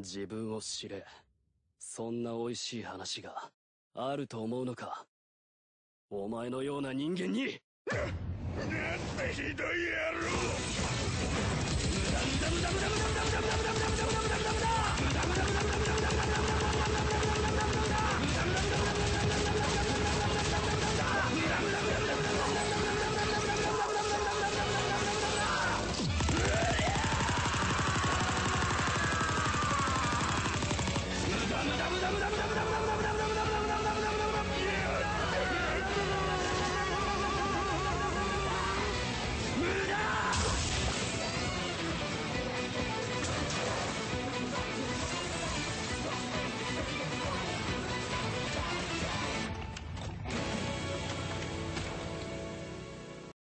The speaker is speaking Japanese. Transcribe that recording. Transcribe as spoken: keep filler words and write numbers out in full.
自分を知れ。そんな美味しい話があると思うのか。お前のような人間に。なんてひどい野郎。無駄無駄無駄無駄無駄無駄。